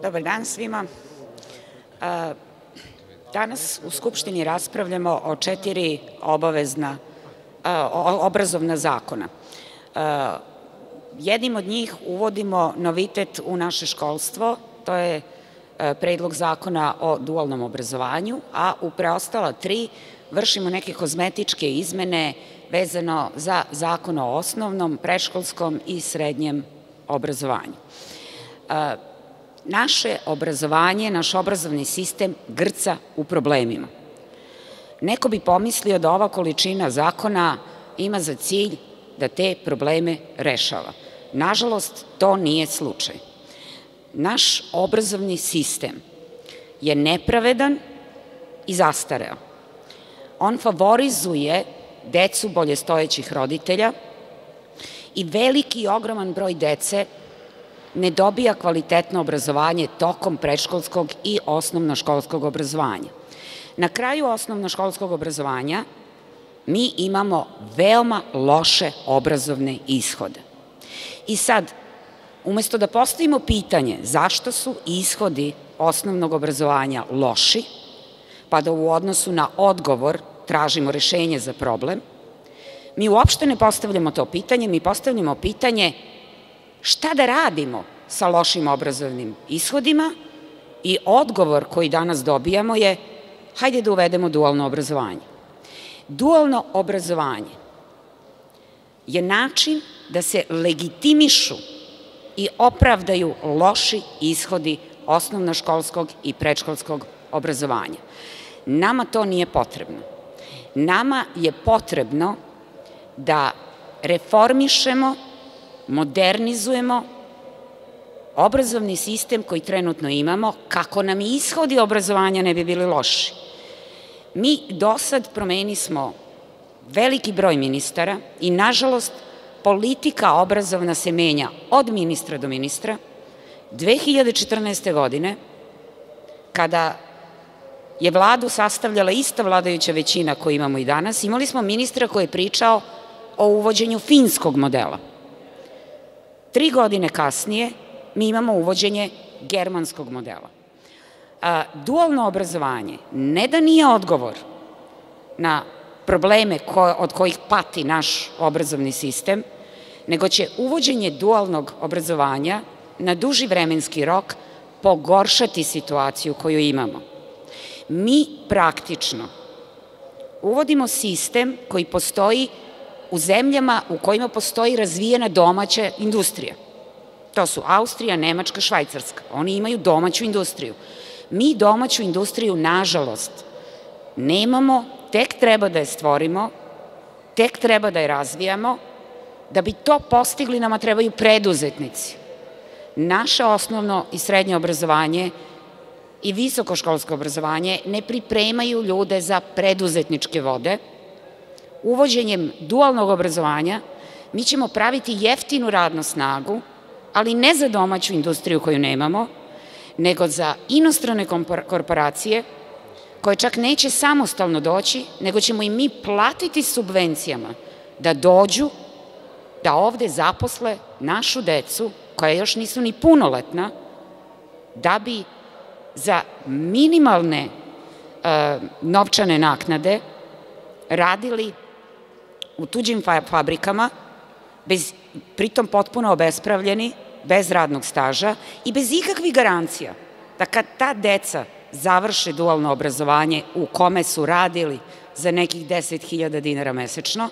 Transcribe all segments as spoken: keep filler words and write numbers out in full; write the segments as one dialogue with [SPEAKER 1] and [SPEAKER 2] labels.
[SPEAKER 1] Dobar dan svima. Danas u Skupštini raspravljamo o četiri obavezna obrazovna zakona. Jednim od njih uvodimo novitet u naše školstvo, to je Predlog zakona o dualnom obrazovanju, a u preostala tri vršimo neke kozmetičke izmene vezano za Zakon o osnovnom, predškolskom i srednjem obrazovanju. Naše obrazovanje, naš obrazovni sistem grca u problemima. Neko bi pomislio da ova količina zakona ima za cilj da te probleme rešava. Nažalost, to nije slučaj. Naš obrazovni sistem je nepravedan i zastareo. On favorizuje decu boljestojećih roditelja i veliki i ogroman broj dece ne dobija kvalitetno obrazovanje tokom predškolskog i osnovnoškolskog obrazovanja. Na kraju osnovnoškolskog obrazovanja mi imamo veoma loše obrazovne ishode. I sad, umesto da postavimo pitanje zašto su ishodi osnovnog obrazovanja loši, pa da u odnosu na odgovor tražimo rešenje za problem, mi uopšte ne postavljamo to pitanje, mi postavljamo pitanje šta da radimo sa lošim obrazovnim ishodima i odgovor koji danas dobijamo je hajde da uvedemo dualno obrazovanje. Dualno obrazovanje je način da se legitimišu i opravdaju loši ishodi osnovnoškolskog i predškolskog obrazovanja. Nama to nije potrebno. Nama je potrebno da reformišemo, modernizujemo obrazovni sistem koji trenutno imamo, kako nam i ishodi obrazovanja ne bi bili loši. Mi do sad promenismo veliki broj ministara i, nažalost, politika obrazovna se menja od ministra do ministra. dve hiljade četrnaeste. godine, kada je vladu sastavljala ista vladajuća većina koju imamo i danas, imali smo ministra koji je pričao o uvođenju finskog modela. Tri godine kasnije mi imamo uvođenje germanskog modela. Dualno obrazovanje ne da nije odgovor na probleme od kojih pati naš obrazovni sistem, nego će uvođenje dualnog obrazovanja na duži vremenski rok pogoršati situaciju koju imamo. Mi praktično uvodimo sistem koji postoji u zemljama u kojima postoji razvijena domaća industrija. To su Austrija, Nemačka, Švajcarska. Oni imaju domaću industriju. Mi domaću industriju, nažalost, nemamo, tek treba da je stvorimo, tek treba da je razvijamo. Da bi to postigli nama trebaju preduzetnici. Naše osnovno i srednje obrazovanje i visokoškolsko obrazovanje ne pripremaju ljude za preduzetničke vode. Uvođenjem dualnog obrazovanja mi ćemo praviti jeftinu radnu snagu, ali ne za domaću industriju koju nemamo, nego za inostrane korporacije koje čak neće samostalno doći, nego ćemo im mi platiti subvencijama da dođu, da ovde zaposle našu decu, koja još nisu ni punoletna, da bi za minimalne novčane naknade radili u tuđim fabrikama, pritom potpuno obespravljeni, bez radnog staža i bez ikakvih garancija da kad ta deca završe dualno obrazovanje u kome su radili za nekih deset hiljada dinara mesečno,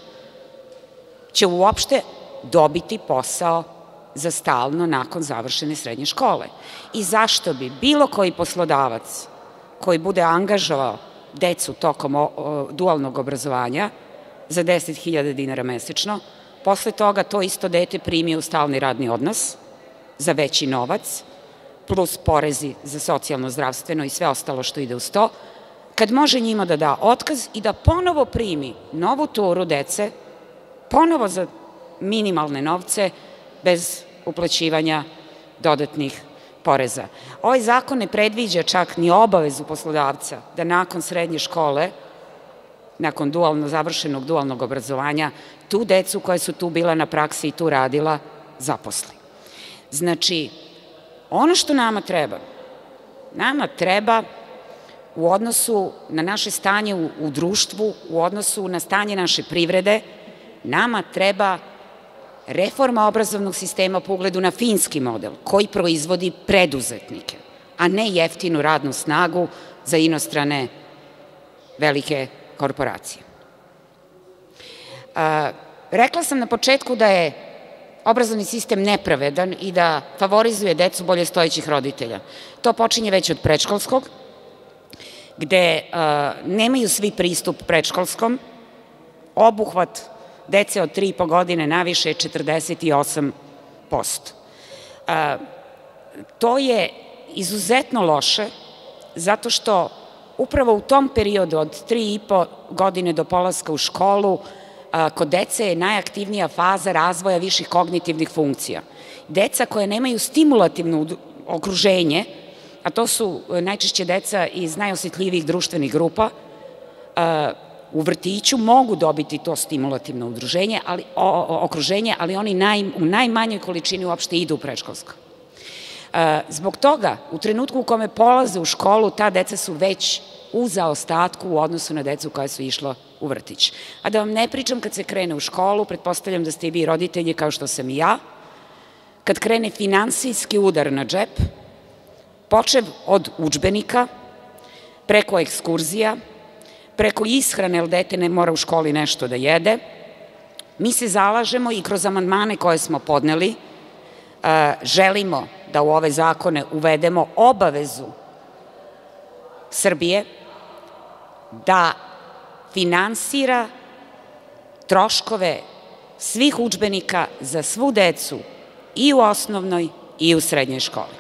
[SPEAKER 1] će uopšte dobiti posao za stalno nakon završene srednje škole. I zašto bi bilo koji poslodavac koji bude angažovao decu tokom dualnog obrazovanja za deset hiljada dinara mesečno, posle toga to isto dete primi u stalni radni odnos za veći novac, plus porezi za socijalno, zdravstveno i sve ostalo što ide uz to, kad može njima da da otkaz i da ponovo primi novu turu dece, ponovo za minimalne novce, bez uplaćivanja dodatnih poreza. Ovaj zakon ne predviđa čak ni obavezu poslodavca da nakon srednje škole, nakon završenog dualnog obrazovanja, tu decu koja su tu bila na praksi i tu radila, zaposli. Znači, ono što nama treba Nama treba u odnosu na naše stanje u društvu, u odnosu na stanje naše privrede, nama treba reforma obrazovnog sistema po ugledu na finski model, koji proizvodi preduzetnike, a ne jeftinu radnu snagu za inostrane velike korporacije. Rekla sam na početku da je obrazovni sistem nepravedan i da favorizuje decu bolje stojećih roditelja. To počinje već od predškolskog, gde nemaju svi pristup predškolskom. Obuhvat dece od tri i po godine naviše je četrdeset osam posto. To je izuzetno loše, zato što upravo u tom periodu od tri i po godine do polaska u školu kod dece je najaktivnija faza razvoja viših kognitivnih funkcija. Deca koja nemaju stimulativno okruženje, a to su najčešće deca iz najosetljivijih društvenih grupa, u vrtiću mogu dobiti to stimulativno udruženje, ali, o, okruženje, ali oni naj, u najmanjoj količini uopšte idu u predškolsko. Zbog toga, u trenutku u kome polaze u školu, ta deca su već u zaostatku u odnosu na decu koja su išla u vrtić. A da vam ne pričam kad se krene u školu, pretpostavljam da ste i vi roditelji kao što sam i ja, kad krene finansijski udar na džep, počev od udžbenika, preko ekskurzija, preko ishrane, jer dete ne mora u školi nešto da jede. Mi se zalažemo i kroz amandmane koje smo podneli, želimo da u ove zakone uvedemo obavezu Srbije da finansira troškove svih udžbenika za svu decu i u osnovnoj i u srednjoj školi.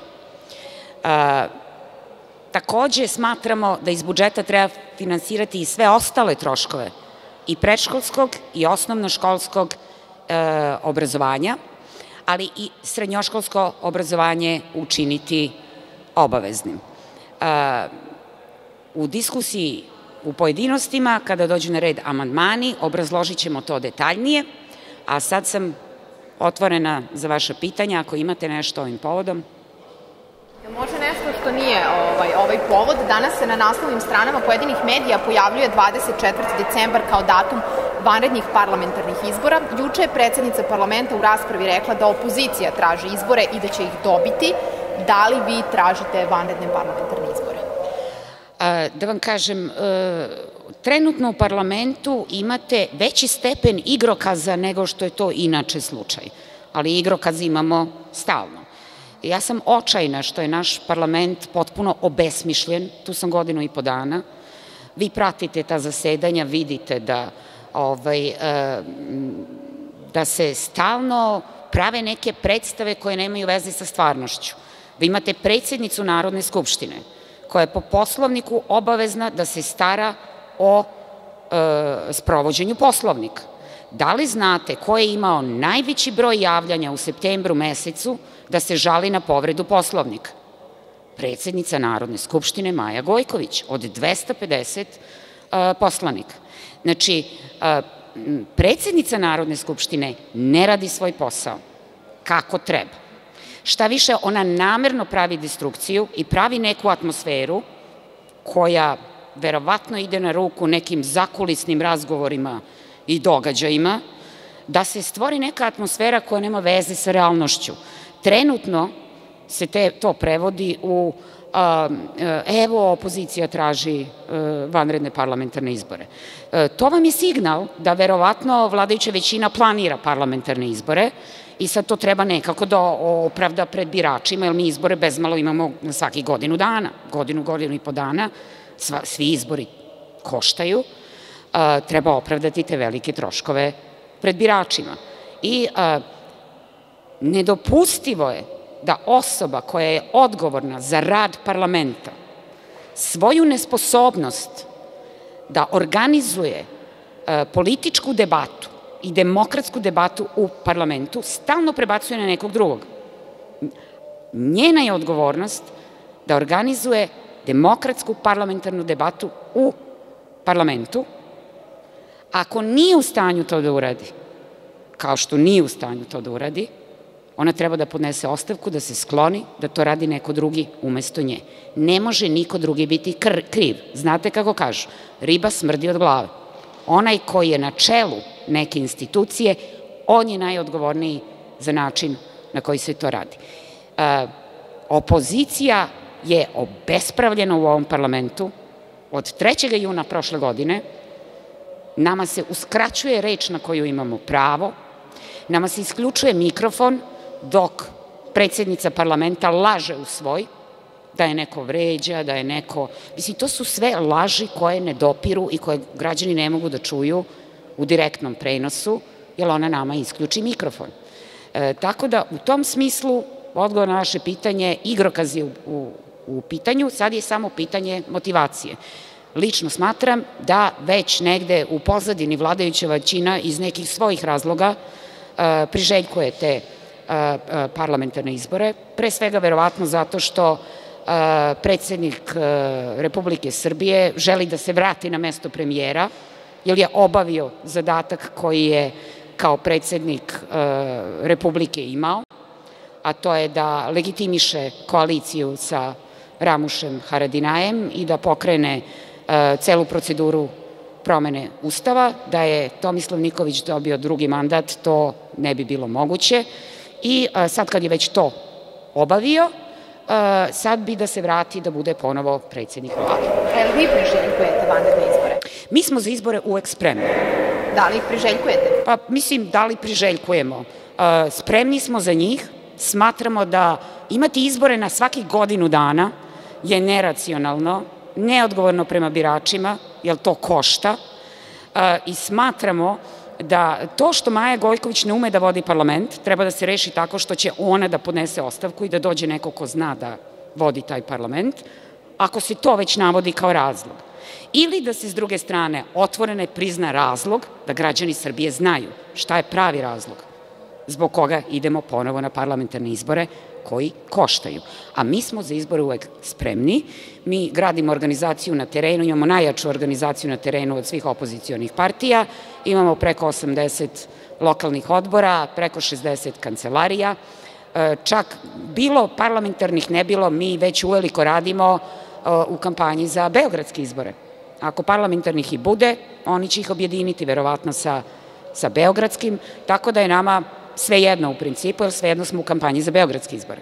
[SPEAKER 1] Takođe smatramo da iz budžeta treba finansirati i sve ostale troškove i predškolskog i osnovnoškolskog obrazovanja, ali i srednjoškolsko obrazovanje učiniti obaveznim. U diskusiji u pojedinostima, kada dođu na red amandmani, obrazložit ćemo to detaljnije, a sad sam otvorena za vaše pitanja, ako imate nešto ovim povodom.
[SPEAKER 2] Može nešto što nije ovaj, ovaj povod. Danas se na naslovnim stranama pojedinih medija pojavljuje dvadeset četvrti decembar kao datum vanrednih parlamentarnih izbora. Juče je predsednica parlamenta u raspravi rekla da opozicija traži izbore i da će ih dobiti. Da li vi tražite vanredne parlamentarne izbore?
[SPEAKER 1] Da vam kažem, trenutno u parlamentu imate veći stepen igrokaza nego što je to inače slučaj, ali igrokaz imamo stalno. Ja sam očajna što je naš parlament potpuno obesmišljen, tu sam godinu i po dana. Vi pratite ta zasedanja, vidite da, ovaj, da se stalno prave neke predstave koje nemaju veze sa stvarnošću. Vi imate predsjednicu Narodne skupštine, koja je po Poslovniku obavezna da se stara o e, sprovođenju Poslovnika. Da li znate ko je imao najveći broj javljanja u septembru mesecu da se žali na povredu Poslovnika? Predsednica Narodne skupštine Maja Gojković, od dvesta pedeset e, poslanika. Znači, e, predsednica Narodne skupštine ne radi svoj posao kako treba. Šta više, ona namerno pravi destrukciju i pravi neku atmosferu koja verovatno ide na ruku nekim zakulisnim razgovorima i događajima, da se stvori neka atmosfera koja nema veze sa realnošću. Trenutno se te, to prevodi u a, evo opozicija traži a, vanredne parlamentarne izbore. A, to vam je signal da verovatno vladajuća većina planira parlamentarne izbore i sad to treba nekako da opravda pred biračima, jer mi izbore bezmalo imamo na svaki godinu dana, godinu, godinu i po dana, sva, svi izbori koštaju, a, treba opravdati te velike troškove pred biračima. I a, nedopustivo je da osoba koja je odgovorna za rad parlamenta svoju nesposobnost da organizuje a, političku debatu i demokratsku debatu u parlamentu stalno prebacuje na nekog drugog. Njena je odgovornost da organizuje demokratsku parlamentarnu debatu u parlamentu. Ako nije u stanju to da uradi, kao što nije u stanju to da uradi, Ona treba da podnese ostavku, da se skloni, da to radi neko drugi umesto nje. Ne može niko drugi biti kriv. Znate kako kažu? Riba smrdi od glave. Onaj koji je na čelu neke institucije, on je najodgovorniji za način na koji se to radi. Opozicija je obespravljena u ovom parlamentu. Od trećeg juna prošle godine nama se uskraćuje reč na koju imamo pravo, nama se isključuje mikrofon dok predsjednica parlamenta laže u svoj, da je neko vređa, da je neko... Mislim, to su sve laži koje ne dopiru i koje građani ne mogu da čuju u direktnom prenosu, jer ona nama isključi mikrofon. Tako da, u tom smislu, odgovor na vaše pitanje, igrokaz je u pitanju, sad je samo pitanje motivacije. Lično smatram da već negde u pozadini vladajuća većina iz nekih svojih razloga priželjkuje te parlamentarne izbore, pre svega verovatno zato što predsjednik Republike Srbije želi da se vrati na mesto premijera, jer je obavio zadatak koji je kao predsjednik Republike imao, a to je da legitimiše koaliciju sa Ramušem Haradinajem i da pokrene celu proceduru promene Ustava. Da je Tomislav Nikolić dobio drugi mandat, to ne bi bilo moguće. I sad kad je već to obavio, sad bi da se vrati da bude ponovo predsjednik vlade.
[SPEAKER 2] Je li vi priželjkujete vanredne izbore?
[SPEAKER 1] Mi smo za izbore uvek spremni.
[SPEAKER 2] Da li ih priželjkujete?
[SPEAKER 1] Pa mislim, da li priželjkujemo. Spremni smo za njih, smatramo da imati izbore na svakih godinu dana je neracionalno, neodgovorno prema biračima, jer to košta, i smatramo da to što Maja Gojković ne ume da vodi parlament treba da se reši tako što će ona da podnese ostavku i da dođe neko ko zna da vodi taj parlament, ako se to već navodi kao razlog. Ili da se s druge strane otvoreno prizna razlog, da građani Srbije znaju šta je pravi razlog zbog koga idemo ponovo na parlamentarne izbore koji koštaju. A mi smo za izbore uvek spremni, mi gradimo organizaciju na terenu, imamo najjaču organizaciju na terenu od svih opozicionih partija, imamo preko osamdeset lokalnih odbora, preko šezdeset kancelarija, čak bilo parlamentarnih, ne bilo, mi već uveliko radimo u kampanji za beogradske izbore. Ako parlamentarnih i bude, oni će ih objediniti verovatno sa beogradskim, tako da je nama sve jedno u principu, jer sve jedno smo u kampanji za beogradske izbore.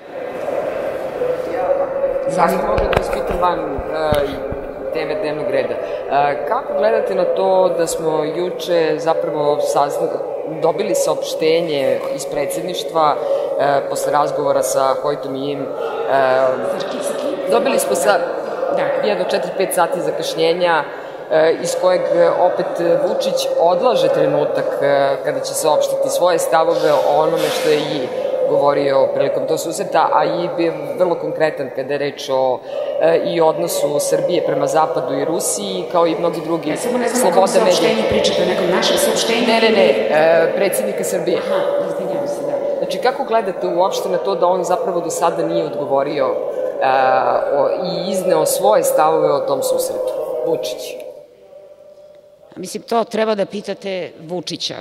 [SPEAKER 3] Zašto možda da ispitam van teme dnevnog reda? Kako gledate na to da smo juče zapravo dobili saopštenje iz predsjedništva posle razgovora sa Hojtom i im? Dobili smo sa jedno četiri pet sati zakašnjenja, iz kojeg opet Vučić odlaže trenutak kada će saopštiti svoje stavove o onome što je i govorio prilikom tog susreta, a i bio vrlo konkretan kada je reč o i odnosu Srbije prema Zapadu i Rusiji, kao i mnogi drugi sloboda medija. Samo na kom
[SPEAKER 1] saopštenju pričate, o nekom našem saopštenju?
[SPEAKER 3] Ne, ne, ne, predsjednika Srbije.
[SPEAKER 1] Aha, izvinjavam se, da.
[SPEAKER 3] Znači, kako gledate uopšte na to da on zapravo do sada nije odgovorio i izneo svoje stavove o tom susretu? Vučić.
[SPEAKER 1] Mislim, to treba da pitate Vučića.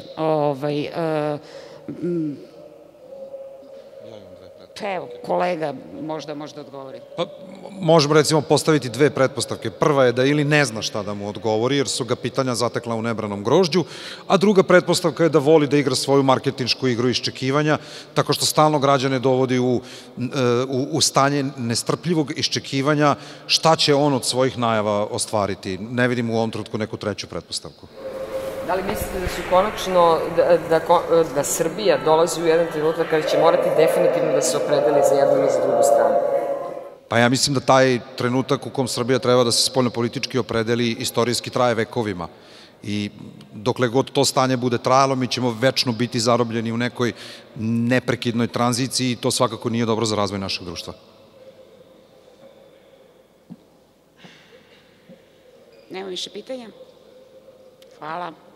[SPEAKER 1] Evo, kolega možda može da odgovori.
[SPEAKER 4] Možemo recimo postaviti dve pretpostavke. Prva je da ili ne zna šta da mu odgovori, jer su ga pitanja zatekla u nebranom grožđu, a druga pretpostavka je da voli da igra svoju marketinšku igru iščekivanja, tako što stalno građane dovodi u stanje nestrpljivog iščekivanja šta će on od svojih najava ostvariti. Ne vidim u ovom trenutku neku treću pretpostavku.
[SPEAKER 3] Da li mislite da su konačno, da Srbija dolazi u jedan trenutak kada će morati definitivno da se opredeli za jednu ili za drugu stranu?
[SPEAKER 4] Pa ja mislim da taj trenutak u kom Srbija treba da se spoljnopolitički opredeli istorijski traje vekovima. I dokle god to stanje bude trajalo, mi ćemo večno biti zarobljeni u nekoj neprekidnoj tranziciji i to svakako nije dobro za razvoj našeg društva.
[SPEAKER 1] Nema više pitanja? Hvala.